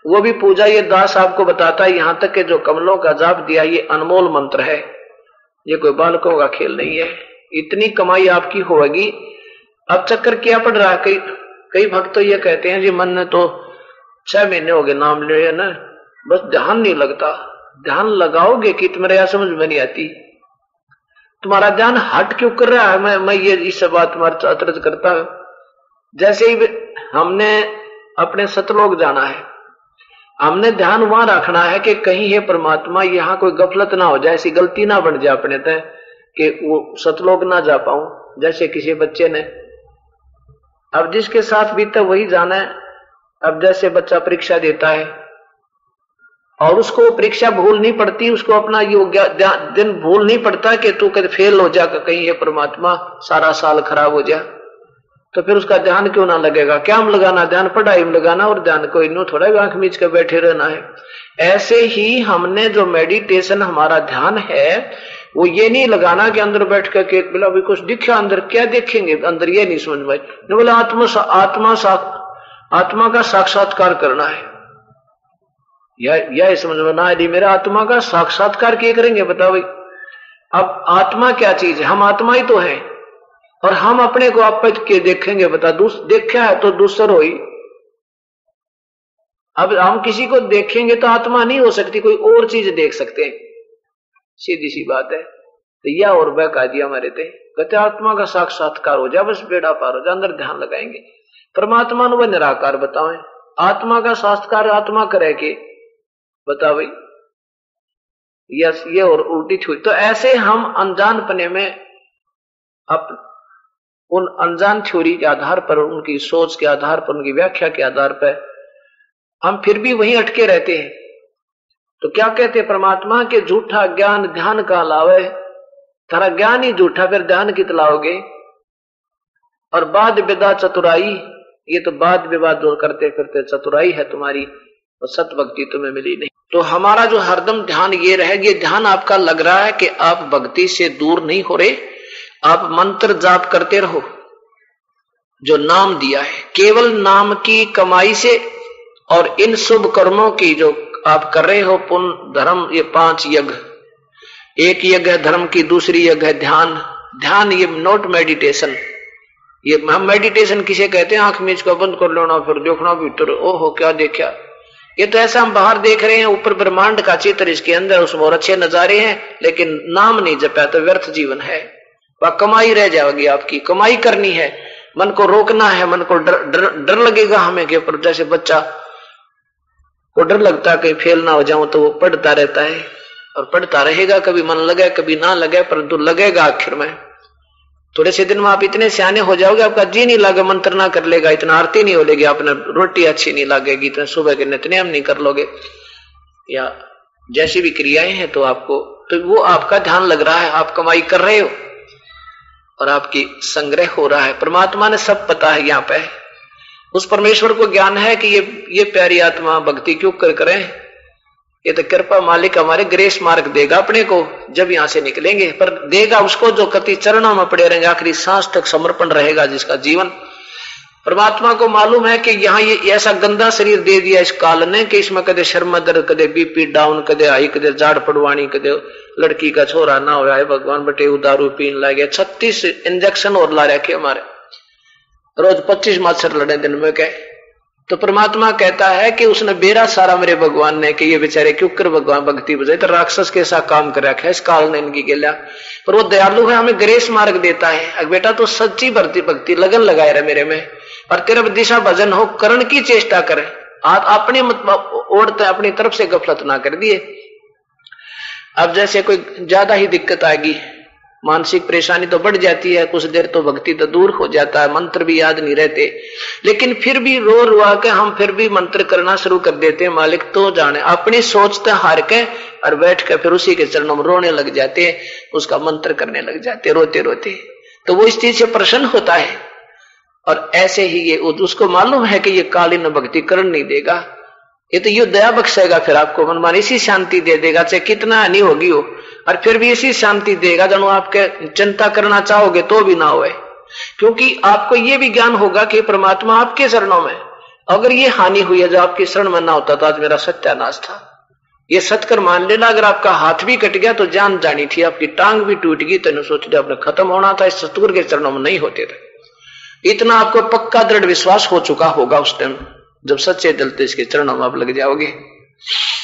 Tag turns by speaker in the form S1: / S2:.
S1: वो भी पूजा ये दास आपको बताता है, यहां तक कि जो कमलों का जाप दिया ये अनमोल मंत्र है, ये कोई बालकों का खेल नहीं है। इतनी कमाई आपकी होगी। अब चक्कर क्या पड़ रहा है, कई कई भक्त तो ये कहते हैं जी मन ने तो 6 महीने हो गए नाम ले ना, बस ध्यान नहीं लगता। ध्यान लगाओगे कि तुम्हारे यहां समझ में नहीं आती, तुम्हारा ध्यान हट क्यों कर रहा है। मैं ये इस बात तुम्हारे अतरज करता हूं। जैसे ही हमने अपने सतलोक जाना है, हमने ध्यान वहां रखना है कि कहीं है परमात्मा यहां कोई गफलत ना हो जाए, ऐसी गलती ना बन जाए अपने तय कि वो सतलोक ना जा पाऊं। जैसे किसी बच्चे ने, अब जिसके साथ बीता वही जाना है। अब जैसे बच्चा परीक्षा देता है और उसको परीक्षा भूल नहीं पड़ती, उसको अपना योग्य दिन भूल नहीं पड़ता कि तू कभी फेल हो जा, कहीं ये परमात्मा सारा साल खराब हो जाए, तो फिर उसका ध्यान क्यों ना लगेगा। क्या हम लगाना, ध्यान पढ़ाई में लगाना, और ध्यान को इन्हों थोड़ा आंख मीच कर बैठे रहना है। ऐसे ही हमने जो मेडिटेशन हमारा ध्यान है वो ये नहीं लगाना कि अंदर बैठ कर के बोला भी कुछ दिखा, अंदर क्या देखेंगे, अंदर ये नहीं समझ में नहीं, बोला आत्मा का साक्षात्कार करना है। यह समझ में ना आए मेरा आत्मा का साक्षात्कार क्या करेंगे बताओ भाई। अब आत्मा क्या चीज है, हम आत्मा ही तो है, और हम अपने को आप के देखेंगे बता, देखा है तो दूसर होई। अब हम किसी को देखेंगे तो आत्मा नहीं हो सकती, कोई और चीज देख सकते हैं, सीधी सी बात है। तो यह और बहका दिया हमारे थे, कहते आत्मा का साक्षात्कार हो जाए, बस बेड़ा पार हो जाए। अंदर ध्यान लगाएंगे, परमात्मा ने वह निराकार बताओ, आत्मा का साक्षात्कार आत्मा करे के बता भाई, यस ये और उल्टी छुई। तो ऐसे हम अनजानपने में उन अनजान थ्योरी के आधार पर, उनकी सोच के आधार पर, उनकी व्याख्या के आधार पर हम फिर भी वहीं अटके रहते हैं। तो क्या कहते हैं परमात्मा के, झूठा ज्ञान ध्यान का लावे, तारा ज्ञान ही झूठा, फिर ध्यान कित लाओगे। और वाद विवाद चतुराई, ये तो वाद विवाद जो करते करते चतुराई है तुम्हारी, और सत भक्ति तुम्हें मिली नहीं। तो हमारा जो हरदम ध्यान ये रहे, ये ध्यान आपका लग रहा है कि आप भक्ति से दूर नहीं हो रहे, आप मंत्र जाप करते रहो जो नाम दिया है, केवल नाम की कमाई से और इन शुभ कर्मों की जो आप कर रहे हो, पुण्य धर्म, ये 5 यज्ञ, एक यज्ञ है धर्म की, दूसरी यज्ञ है ध्यान। ध्यान ये नॉट मेडिटेशन, ये हम मेडिटेशन किसे कहते हैं, आंख मीच को बंद कर लेना फिर देखना भीतर, ओहो क्या देखा। ये तो ऐसा हम बाहर देख रहे हैं, ऊपर ब्रह्मांड का चित्र, इसके अंदर उसमें और अच्छे नजारे हैं, लेकिन नाम नहीं जपा तो व्यर्थ जीवन है। वह कमाई रह जाएगी, आपकी कमाई करनी है, मन को रोकना है। मन को डर लगेगा हमें के ऊपर, जैसे बच्चा को डर लगता है कहीं फेल ना हो जाऊं, तो वो पढ़ता रहता है और पढ़ता रहेगा, कभी मन लगे कभी ना लगे, परंतु लगेगा आखिर में। थोड़े से दिन में आप इतने सियाने हो जाओगे, आपका जी नहीं लगे, मंत्र ना कर लेगा, इतना आरती नहीं हो लेगी, आपने रोटी अच्छी नहीं लगेगी, इतने सुबह के नित्यनेम नहीं कर लोगे, या जैसी भी क्रियाएं हैं, तो आपको, तो वो आपका ध्यान लग रहा है, आप कमाई कर रहे हो और आपकी संग्रह हो रहा है। परमात्मा ने सब पता है, यहाँ पे उस परमेश्वर को ज्ञान है कि ये प्यारी आत्मा भक्ति क्यों करें, ये तो कृपा मालिक हमारे ग्रेस मार्ग देगा अपने को जब यहां से निकलेंगे, पर देगा उसको जो कति चरणों में पड़े रहेंगे, आखिरी सांस तक समर्पण रहेगा जिसका जीवन। परमात्मा को मालूम है कि यहाँ ये ऐसा गंदा शरीर दे दिया इस काल ने कि इसमें कदे शर्मा दर्द, कदे बीपी डाउन, कदे आई, कदे जाड़ पड़वानी, कदे लड़की का छोरा ना हो है, भगवान बटे दारू पीन लगे, 36 इंजेक्शन और ला रखे हमारे, रोज 25 मच्छर लड़े दिन में कहे। तो परमात्मा कहता है कि उसने बेरा सारा मेरे भगवान ने कि ये बेचारे क्यों कर भगवान भक्ति बजाए, तो राक्षस के साथ काम कर रखा है इस काल ने इनकी के लिया, पर वो दयालु है, हमें ग्रेस मार्ग देता है। बेटा तो सच्ची भक्ति लगन लगाए रहे मेरे में, और तेरा दिशा भजन हो करण की चेष्टा करे, आप अपने ओढ़ते अपनी तरफ से गफलत ना कर दिए। अब जैसे कोई ज्यादा ही दिक्कत आएगी, मानसिक परेशानी तो बढ़ जाती है, कुछ देर तो भक्ति तो दूर हो जाता है, मंत्र भी याद नहीं रहते, लेकिन फिर भी रो रुआ के हम फिर भी मंत्र करना शुरू कर देते हैं। मालिक तो जाने, अपनी सोचते हार के और बैठ के फिर उसी के चरणों में रोने लग जाते हैं, उसका मंत्र करने लग जाते रोते रोते। तो वो इस चीज से प्रसन्न होता है, और ऐसे ही ये उसको मालूम है कि ये कालीन भक्ति करण नहीं देगा, ये तो ये दया बख्शेगा, फिर आपको मनमान इसी शांति दे देगा, चाहे कितना नहीं होगी हो, और फिर भी इसी शांति देगा जब आपके चिंता करना चाहोगे तो भी ना होए, क्योंकि आपको ये भी ज्ञान होगा कि परमात्मा आपके चरणों में, अगर ये हानि हुई है जो आपके शरण में ना होता तो आज मेरा सत्यानाश था। ये सतकर मान लेना, अगर आपका हाथ भी कट गया तो जान जानी थी, आपकी टांग भी टूट गई तो सोच लिया आपने खत्म होना था, इस सतगुरु के चरणों में नहीं होते थे। इतना आपको पक्का दृढ़ विश्वास हो चुका होगा उस टाइम जब सच्चे दिल से इसके चरणों में आप लग जाओगे।